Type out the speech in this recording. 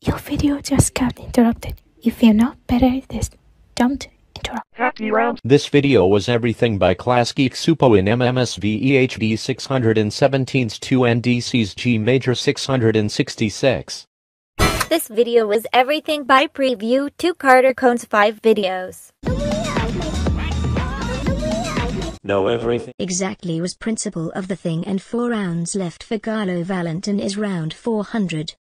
Your video just got interrupted. If you're not better at this, don't interrupt. Happy round. This video was everything by Class Geek Supo in MMSV EHD 617's 2 NDC's G major 666. This video was everything by Preview 2 Carter Cones 5 videos. Know everything. Exactly was principle of the thing, and 4 rounds left for Garlo Valentin is round 400.